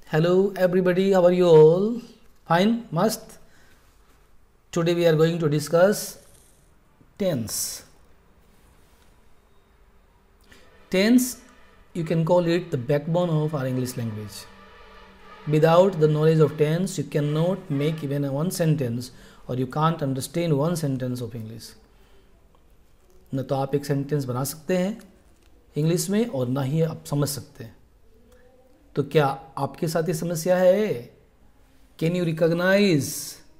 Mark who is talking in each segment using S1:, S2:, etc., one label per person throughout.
S1: Hello everybody, how are you all? Fine? Must? Today we are going to discuss tense. Tense, you can call it the backbone of our English language. Without the knowledge of tense, you cannot make even one sentence or you can't understand one sentence of English. न तो आप एक sentence बना सकते हैं English में और ना ही आप समझ सकते हैं. तो क्या आपके साथ ये समस्या है? Can you recognise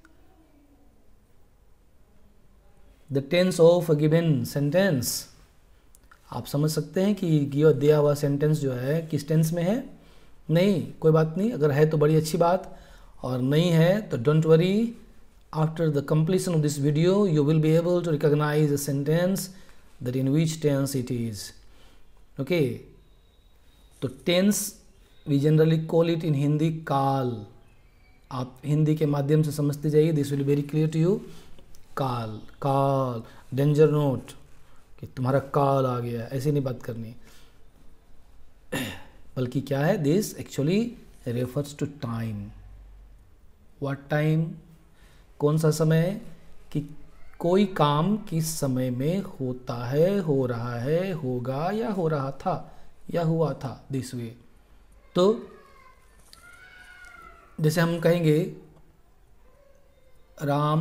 S1: the tense of a given sentence? आप समझ सकते हैं कि दिया हुआ सेंटेंस जो है किस टेंस में है? नहीं, कोई बात नहीं. अगर है तो बड़ी अच्छी बात, और नहीं है तो don't worry. After the completion of this video you will be able to recognize a sentence that in which tense it is. Okay, तो tense we generally call it in Hindi काल. आप हिंदी के माध्यम से समझते जाइए. This will very clear to you. काल, काल, डेंजर नोट कि तुम्हारा काल आ गया, ऐसे नहीं बात करनी. बल्कि क्या है, this actually refers to time. What time? कौन सा समय? कि कोई काम किस समय में होता है, हो रहा है, होगा या हो रहा था या हुआ था. This way. तो जैसे हम कहेंगे राम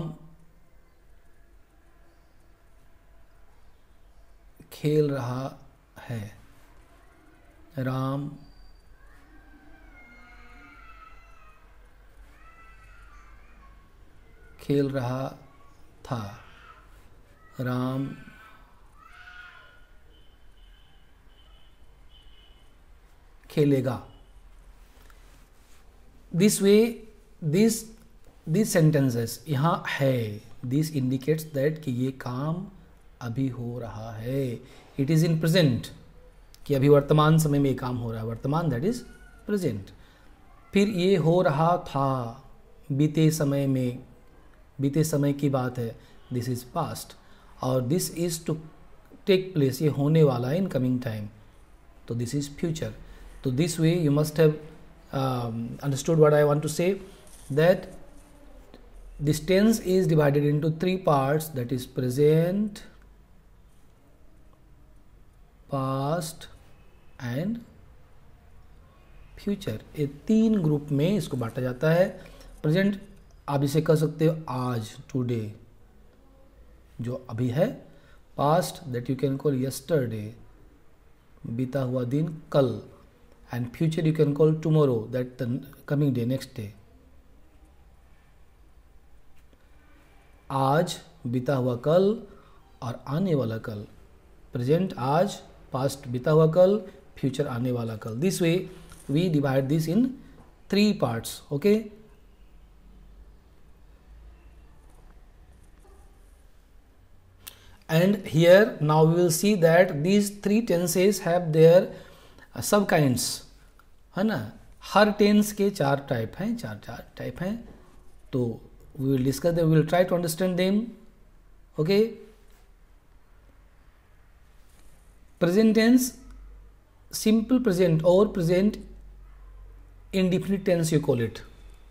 S1: खेल रहा है. राम खेल रहा था. राम खेलेगा. दिस वे, दिस सेंटेंसेस यहाँ है. दिस इंडिकेट्स दैट कि ये काम अभी हो रहा है. इट इज़ इन प्रेजेंट, कि अभी वर्तमान समय में ये काम हो रहा है. वर्तमान, दैट इज प्रेजेंट. फिर ये हो रहा था बीते समय में, बीते समय की बात है. This is past. और this is to take place, ये होने वाला है इन कमिंग टाइम. तो दिस इज फ्यूचर. तो this way you must have understood what I want to say, that this tense is divided into three parts, that is present, past and future. ये तीन group में इसको बांटा जाता है. Present आप इसे कह सकते हो आज, टुडे, जो अभी है. Past, that you can call yesterday, बीता हुआ दिन, कल. And future you can call tomorrow, that the coming day, next day. आज, बीता हुआ कल और आने वाला कल. प्रेजेंट आज, पास्ट बीता हुआ कल, फ्यूचर आने वाला कल. This way we divide this in three parts. Okay, and here now we will see that these three tenses have their सब काइंड्स, है ना. हर टेंस के चार टाइप हैं, चार टाइप हैं. तो we will discuss they, we will try to understand them. Okay, present tense, simple present और present indefinite tense you call it.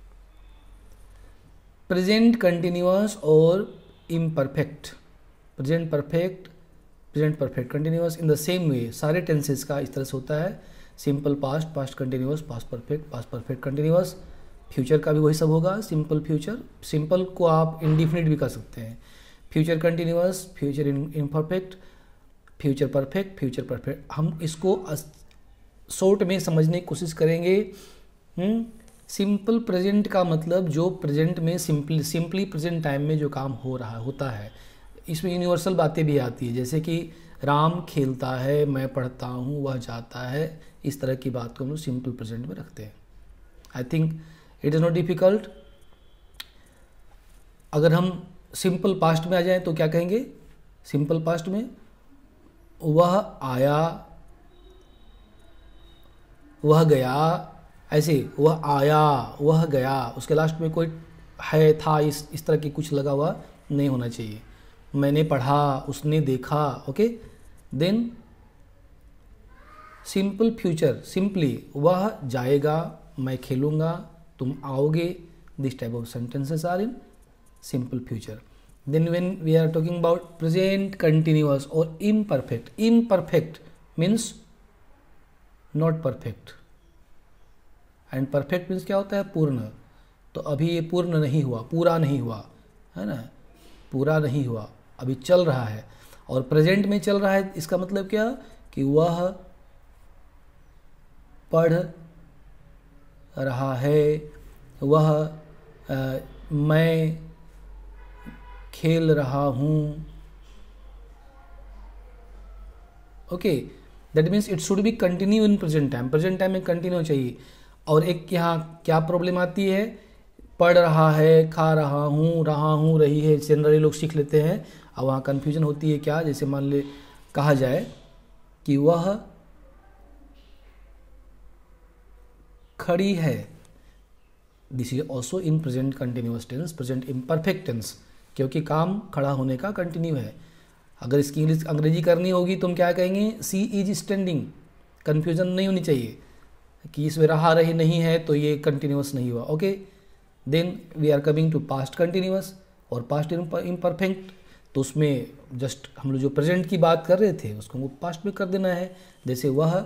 S1: Present continuous और imperfect. Present perfect, present perfect, continuous. In the same way सारे tenses का इस तरह से होता है. Simple past, past continuous, past perfect continuous. Future का भी वही सब होगा. सिंपल फ्यूचर, सिंपल को आप इंडिफिनिट भी कर सकते हैं. Future continuous, future imperfect, future perfect. हम इसको शॉर्ट में समझने की कोशिश करेंगे. सिंपल प्रेजेंट का मतलब जो प्रेजेंट में सिंपली प्रेजेंट टाइम में जो काम हो रहा होता है. इसमें यूनिवर्सल बातें भी आती है, जैसे कि राम खेलता है, मैं पढ़ता हूँ, वह जाता है. इस तरह की बात को हम लोग सिंपल प्रेजेंट में रखते हैं. I think it is not difficult. अगर हम सिंपल पास्ट में आ जाएं तो क्या कहेंगे? सिंपल पास्ट में वह आया, वह गया, ऐसे वह आया, वह गया. उसके लास्ट में कोई है, था, इस तरह की कुछ लगा हुआ नहीं होना चाहिए. मैंने पढ़ा, उसने देखा. Okay, then simple future, simply वह जाएगा, मैं खेलूँगा, तुम आओगे, this type of sentences are in simple future. Then when we are talking about present continuous or imperfect, imperfect means not perfect and perfect means क्या होता है? पूर्ण. तो अभी ये पूर्ण नहीं हुआ, पूरा नहीं हुआ, है ना, पूरा नहीं हुआ, अभी चल रहा है. और प्रेजेंट में चल रहा है, इसका मतलब क्या कि वह पढ़ रहा है, वह मैं खेल रहा हूँ. Okay, that means it should be continue in present time. Present time में कंटिन्यू चाहिए. और एक यहाँ क्या प्रॉब्लम आती है? पढ़ रहा है, खा रहा हूँ, रही है, जनरली लोग सीख लेते हैं. अब वहाँ कन्फ्यूजन होती है क्या? जैसे मान ले कहा जाए कि वह खड़ी है, this is also in present continuous tense, present imperfect tense, क्योंकि काम खड़ा होने का कंटिन्यू है. अगर इसकी अंग्रेजी करनी होगी तो हम क्या कहेंगे? सी इज स्टैंडिंग. कन्फ्यूजन नहीं होनी चाहिए कि इसमें रहा रही नहीं है तो ये कंटिन्यूअस नहीं हुआ. Okay, then we are coming to past continuous और पास्ट इम्परफेक्ट. तो उसमें जस्ट हम लोग जो प्रेजेंट की बात कर रहे थे उसको हमको पास्ट में कर देना है. जैसे वह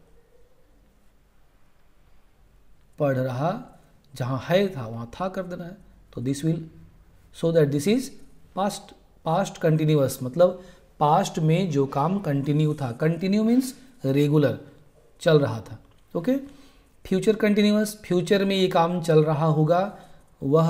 S1: पढ़ रहा, जहाँ है था वहाँ था कर देना है. तो this will, so that this is past continuous, मतलब पास्ट में जो काम कंटिन्यू था. कंटिन्यू मीन्स रेगुलर, चल रहा था. ओके, फ्यूचर कंटिन्यूअस, फ्यूचर में ये काम चल रहा होगा. वह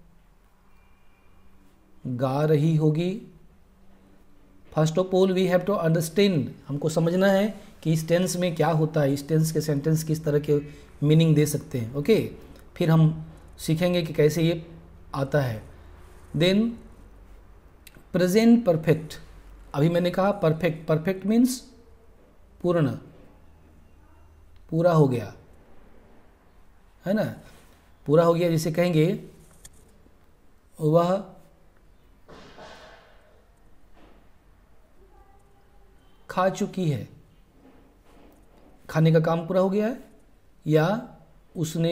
S1: गा रही होगी. First of all we have to understand, हमको समझना है कि इस टेंस में क्या होता है, इस टेंस के सेंटेंस किस तरह के मीनिंग दे सकते हैं. ओके, फिर हम सीखेंगे कि कैसे ये आता है. Then present perfect. अभी मैंने कहा परफेक्ट, परफेक्ट मीन्स पूर्ण, पूरा हो गया, है ना, पूरा हो गया. जिसे कहेंगे वह खा चुकी है, खाने का काम पूरा हो गया है, या उसने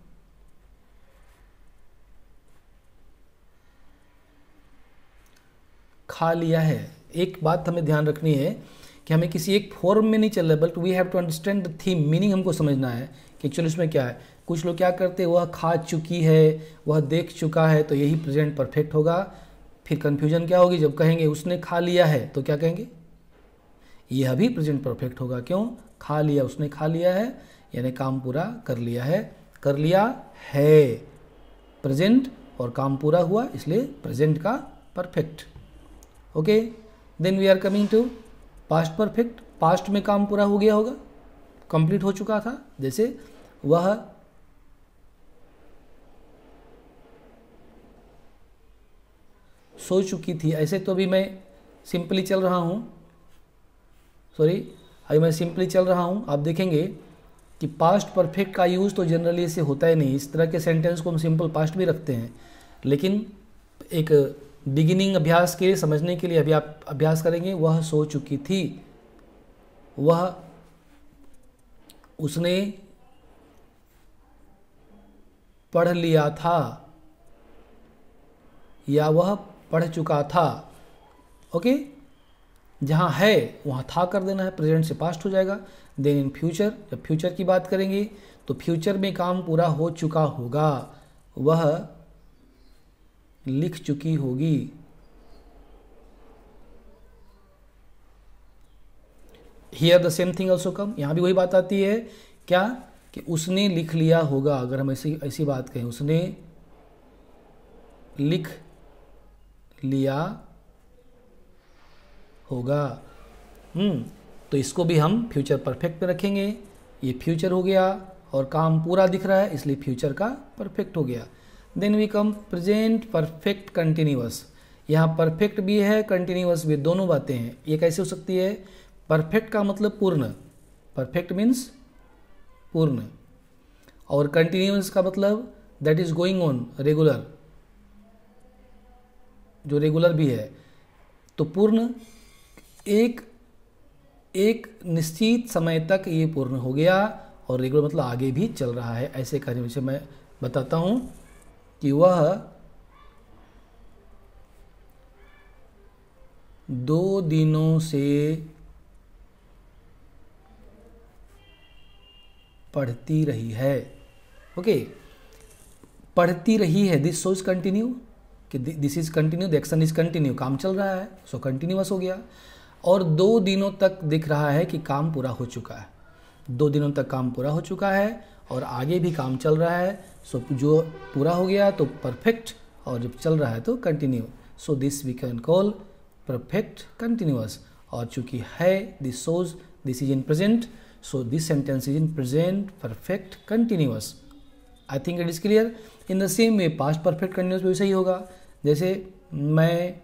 S1: खा लिया है. एक बात हमें ध्यान रखनी है कि हमें किसी एक फॉर्म में नहीं चल रहा, but we have to understand the theme, meaning हमको समझना है कि एक्चुअली उसमें क्या है. कुछ लोग क्या करते हैं, वह खा चुकी है, वह देख चुका है, तो यही प्रेजेंट परफेक्ट होगा. फिर कन्फ्यूजन क्या होगी? जब कहेंगे उसने खा लिया है तो क्या कहेंगे? यह भी प्रेजेंट परफेक्ट होगा. क्यों? खा लिया, उसने खा लिया है, यानी काम पूरा कर लिया है, कर लिया है, प्रेजेंट, और काम पूरा हुआ, इसलिए प्रेजेंट का perfect. Okay, then we are coming to past perfect. Past में काम पूरा हो गया होगा, कंप्लीट हो चुका था. जैसे वह सो चुकी थी. ऐसे तो अभी मैं सिंपली चल रहा हूँ, अभी मैं सिंपली चल रहा हूँ. आप देखेंगे कि पास्ट परफेक्ट का यूज़ तो जनरली ऐसे होता ही नहीं. इस तरह के सेंटेंस को हम सिंपल पास्ट भी रखते हैं, लेकिन एक बिगिनिंग अभ्यास के लिए, समझने के लिए अभी आप अभ्यास करेंगे. वह सो चुकी थी, वह, उसने पढ़ लिया था, या वह पढ़ चुका था. ओके, जहाँ है वहाँ था कर देना है, प्रेजेंट से पास्ट हो जाएगा. देन इन फ्यूचर, जब फ्यूचर की बात करेंगे तो फ्यूचर में काम पूरा हो चुका होगा. वह लिख चुकी होगी. Here the same thing also come. यहाँ भी वही बात आती है क्या, कि उसने लिख लिया होगा. अगर हम ऐसी बात कहें, उसने लिख लिया होगा. तो इसको भी हम फ्यूचर परफेक्ट पे रखेंगे. ये फ्यूचर हो गया और काम पूरा दिख रहा है, इसलिए फ्यूचर का परफेक्ट हो गया. Then we come present perfect continuous. यहाँ परफेक्ट भी है, कंटिन्यूअस भी, दोनों बातें हैं. ये कैसे हो सकती है? परफेक्ट का मतलब पूर्ण, परफेक्ट मीन्स पूर्ण, और कंटिन्यूअस का मतलब that is going on, regular, जो रेगुलर भी है. तो पूर्ण एक निश्चित समय तक ये पूर्ण हो गया और रेगुलर मतलब आगे भी चल रहा है। ऐसे कार्य से मैं बताता हूँ कि वह 2 दिनों से पढ़ती रही है। ओके, पढ़ती रही है, दिस शोज कंटिन्यू, कि this is continue, the action is continue, काम चल रहा है, सो कंटिन्यूअस हो गया। और 2 दिनों तक दिख रहा है कि काम पूरा हो चुका है, 2 दिनों तक काम पूरा हो चुका है और आगे भी काम चल रहा है। सो जो पूरा हो गया तो परफेक्ट, और जब चल रहा है तो continue. So this we can call perfect continuous. और चूंकि है, this shows this is in present, so this sentence is in present perfect continuous. I think it is clear. In the same way past perfect continuous भी वैसा ही होगा। जैसे मैं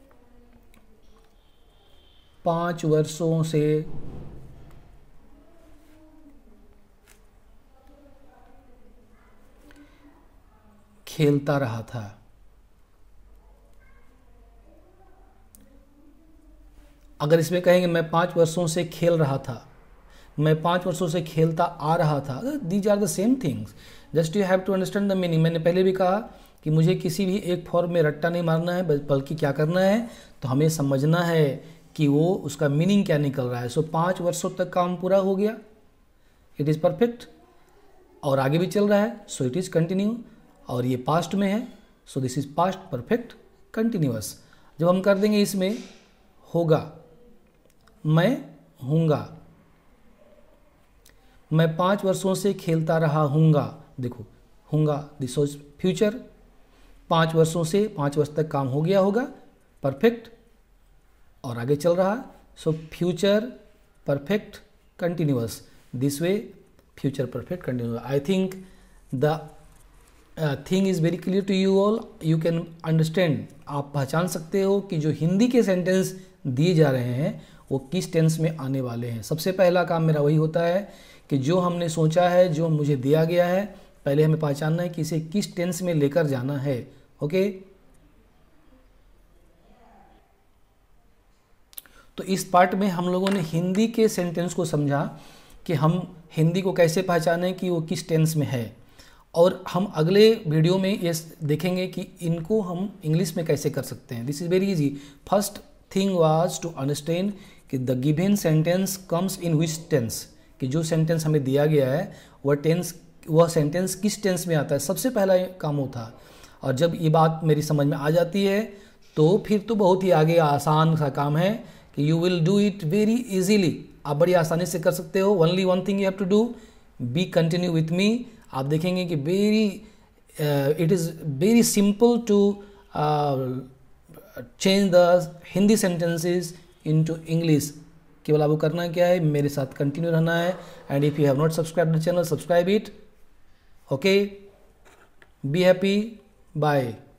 S1: 5 वर्षों से खेलता रहा था। अगर इसमें कहेंगे मैं 5 वर्षों से खेल रहा था, मैं 5 वर्षों से खेलता आ रहा था, these are the same things, just you have to understand the meaning. मैंने पहले भी कहा कि मुझे किसी भी एक फॉर्म में रट्टा नहीं मारना है, बल्कि क्या करना है, तो हमें समझना है कि वो उसका मीनिंग क्या निकल रहा है। सो 5 वर्षों तक काम पूरा हो गया, इट इज़ परफेक्ट, और आगे भी चल रहा है, सो इट इज़ कंटिन्यू, और ये पास्ट में है, so this is past perfect continuous. जब हम कर देंगे इसमें होगा, मैं हूँगा, मैं 5 वर्षों से खेलता रहा हूँगा, देखो हूँगा दिस वाज फ्यूचर, 5 वर्षों से 5 वर्ष तक काम हो गया होगा, परफेक्ट, और आगे चल रहा, so future perfect continuous, this way future perfect continuous. I think the thing is very clear to you all, you can understand, आप पहचान सकते हो कि जो हिंदी के सेंटेंस दिए जा रहे हैं वो किस टेंस में आने वाले हैं। सबसे पहला काम मेरा वही होता है कि जो हमने सोचा है, जो मुझे दिया गया है, पहले हमें पहचानना है कि इसे किस टेंस में लेकर जाना है। ओके, तो इस पार्ट में हम लोगों ने हिंदी के सेंटेंस को समझा कि हम हिंदी को कैसे पहचानें कि वो किस टेंस में है, और हम अगले वीडियो में ये देखेंगे कि इनको हम इंग्लिश में कैसे कर सकते हैं। This is very easy. First thing was to understand कि the given sentence comes in which tense, कि जो सेंटेंस हमें दिया गया है वह सेंटेंस किस टेंस में आता है, सबसे पहला काम होता है। और जब ये बात मेरी समझ में आ जाती है तो फिर तो बहुत ही आगे आसान सा काम है कि you will do it very easily, आप बड़ी आसानी से कर सकते हो। Only one thing you have to do, be continue with me. आप देखेंगे कि it is very simple to change the Hindi sentences into English. केवल आपको करना क्या है, मेरे साथ कंटिन्यू रहना है। And if you have not subscribe the channel, subscribe it. Okay, be happy, bye.